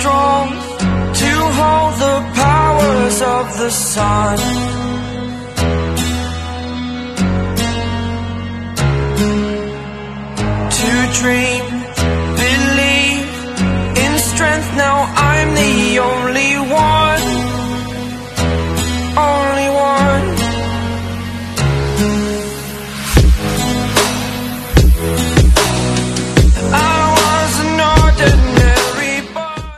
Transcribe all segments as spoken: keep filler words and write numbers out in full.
strong to hold the powers of the sun. To dream, believe in strength. Now I'm the only one, only one. I was an ordinary boy.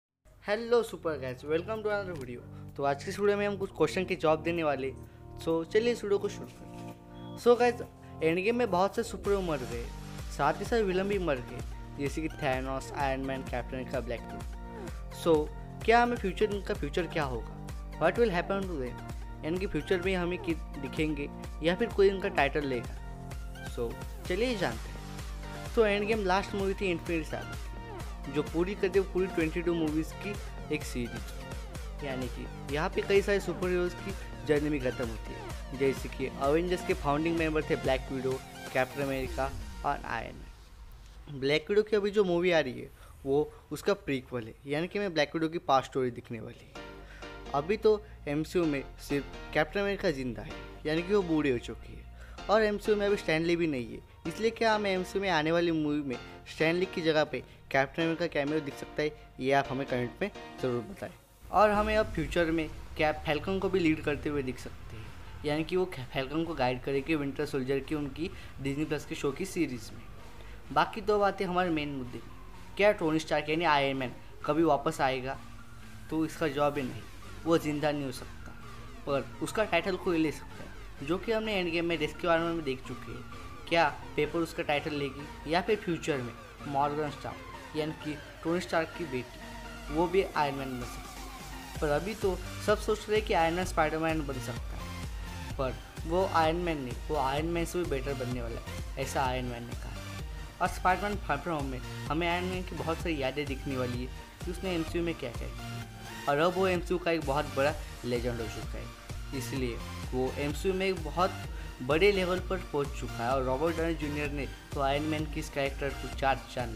Hello super guys, welcome to another video. तो आज की इस video में हम कुछ question के जवाब देने वाले। सो चलिए इस वीडियो को शुरू करते हैं। सो गाइस, एंड गेम में बहुत से सुपर हीरो मर गए, साथ ही साथ विलन भी मर गए, जैसे कि Thanos, Iron man, captain America, black Widow. So क्या हमें फ्यूचर इनका फ्यूचर क्या होगा, what will happen to them, इनके फ्यूचर में हमें कि दिखेंगे या फिर कोई इनका टाइटल लेगा। सो चलिए जानते हैं। तो एंड गेम लास्ट मूवी थी इन्फिनिटी सागा, जो पूरी करते हुए पूरी बाईस मूवीज़ की एक सीरीज, यानी कि यहाँ पे कई सारे सुपर हीरोज़ की जर्नी भी खत्म होती है, जैसे कि अवेंजर्स के फाउंडिंग मेंबर थे ब्लैक विडो, कैप्टन अमेरिका और आयरन मैन। ब्लैक विडो की अभी जो मूवी आ रही है वो उसका प्रीक्वल है, यानी कि मैं ब्लैक विडो की पास्ट स्टोरी दिखने वाली है। अभी तो एमसीयू में सिर्फ कैप्टन अमेरिका जिंदा है, यानी कि वो बूढ़े हो चुकी है, और एमसीयू में अभी स्टैनली भी नहीं है। इसलिए क्या हमें एमसीयू में आने वाली मूवी में स्टैनली की जगह पे कैप्टन अमेरिका कैमियो दिख सकता है, ये आप हमें कमेंट में ज़रूर बताएं। और हमें अब फ्यूचर में कैप फैल्कन को भी लीड करते हुए दिख सकते हैं, यानी कि वो फैल्कन को गाइड करेगी विंटर सोल्जर की उनकी डिज्नी प्लस के शो की सीरीज़ में। बाकी दो बातें हमारे मेन मुद्दे, क्या टोनी स्टार्क यानी आयरन मैन कभी वापस आएगा, तो इसका जवाब ही नहीं, वो ज़िंदा नहीं हो सकता, पर उसका टाइटल कोई ले सकता है, जो कि हमने एंड गेम में रेस्क्यू आर्मी में देख चुके हैं। क्या पेपर उसका टाइटल लेगी, या फिर फ्यूचर में मॉर्गन स्टार्क यानी कि टोनी स्टार्क की बेटी वो भी आयरन मैन बन सकती है। पर अभी तो सब सोच रहे हैं कि आयरन मैन स्पाइडरमैन बन सकता है, पर वो आयरन मैन नहीं, वो आयरन मैन से भी बेटर बनने वाला है, ऐसा आयरन मैन ने कहा। और स्पाइडरमैन फार फ्रॉम होम में हमें आयरन मैन की बहुत सारी यादें दिखने वाली है कि उसने एमसीयू में क्या क्या किया, और अब वो एमसीयू का एक बहुत बड़ा लेजेंड हो चुका है, इसलिए वो एमसीयू में एक बहुत बड़े लेवल पर पहुंच चुका है। और रॉबर्ट डाउनी जूनियर ने तो आयरन मैन की इस कैरेक्टर को चार चांद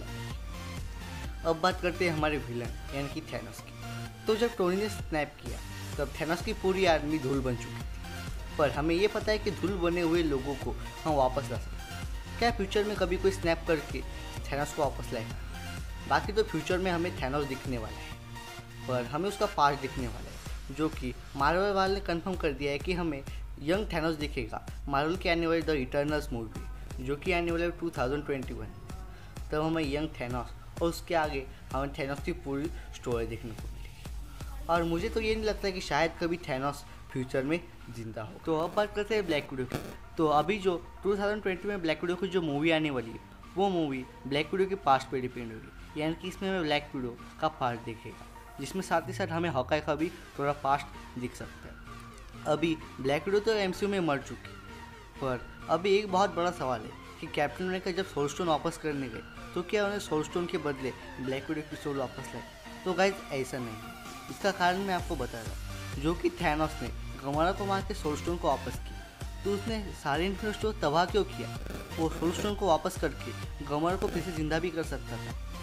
लगाए। अब बात करते हैं हमारे विलन यानी कि थैनोस की। तो जब टोनी ने स्नैप किया तब थैनोस की पूरी आर्मी धूल बन चुकी थी, पर हमें ये पता है कि धूल बने हुए लोगों को हम वापस ला सकते हैं। क्या फ्यूचर में कभी कोई स्नैप करके थैनोस को वापस लाएगा? बाकी तो फ्यूचर में हमें थैनोस दिखने वाला है, पर हमें उसका पास्ट दिखने वाला है, जो कि मार्वल वाले ने कंफर्म कर दिया है कि हमें यंग थैनोस दिखेगा मार्वल की आने वाली द इटर्नल्स मूवी, जो कि आने वाले टू थाउजेंड ट्वेंटी वन। तब हमें यंग थैनोस और उसके आगे हमें थैनोस की पूरी स्टोरी देखने को मिलेगी। और मुझे तो ये नहीं लगता कि शायद कभी थैनोस फ्यूचर में जिंदा हो। तो अब बात करते हैं ब्लैक विडो की। तो अभी जो टू थाउजेंड ट्वेंटी में ब्लैक विडो की जो मूवी आने वाली है, वो मूवी ब्लैक विडो के पास्ट पे डिपेंड होगी, यानी कि इसमें हमें ब्लैक विडो का पास्ट दिखेगा, जिसमें साथ ही साथ हमें हॉकाई का भी थोड़ा पास्ट दिख सकता है। अभी ब्लैक विडो तो एमसीयू में मर चुकी, पर अभी एक बहुत बड़ा सवाल है कि कैप्टन अमेरिका जब सोल स्टोन वापस करने गए तो क्या उन्हें सोल स्टोन के बदले ब्लैक विडो की सोल वापस लाई? तो गाइस ऐसा नहीं है। इसका कारण मैं आपको बता रहा, जो कि थैनोस ने गमारा को मार के सोल स्टोन को वापस किया, तो उसने सारे इन्फिनिटी स्टोन तबाह क्यों किया? वो सोल स्टोन को वापस करके गमारा को फिर से जिंदा भी कर सकता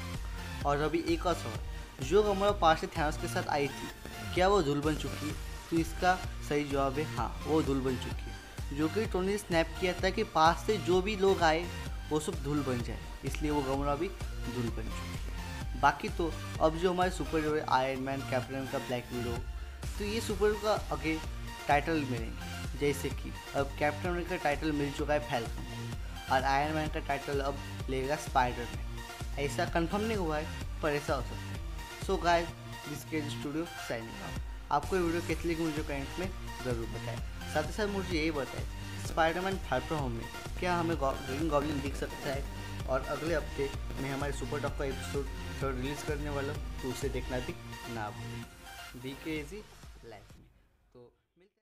था। और अभी एक और सवाल, जो गमारा पास से थैनोस के साथ आई थी, क्या वो धूल बन चुकी है? तो इसका सही जवाब है हाँ, वो धूल बन चुकी है, जो कि टोनी ने स्नैप किया था कि पास से जो भी लोग आए वो सब धूल बन जाए, इसलिए वो गमरा भी धूल बन चुकी है। बाकी तो अब जो हमारे सुपर हीरो है iron man, captain America, black widow, तो ये सुपर हीरो का आगे टाइटल मिलेंगे, जैसे कि अब कैप्टन अमेरिका का टाइटल मिल चुका है फैल्कन, और आयरन मैन का टाइटल अब लेगा स्पाइडरमैन। ऐसा कंफर्म नहीं हुआ है, पर ऐसा हो सकता है। So guys, this K studio signing out. आपको ये वीडियो कैसी लगी मुझे कमेंट में ज़रूर बताएं। साथ ही साथ मुझे यही बताएं, स्पाइडरमैन फार फ्रॉम होम में क्या हमें ग्रीन गॉब्लिन दिख सकता है? और अगले हफ्ते मैं हमारे सुपर टॉप का एपिसोड थर्ड रिलीज़ करने वाला हूँ, तो उसे देखना भी ना भूलें। बी के इजी लाइफ।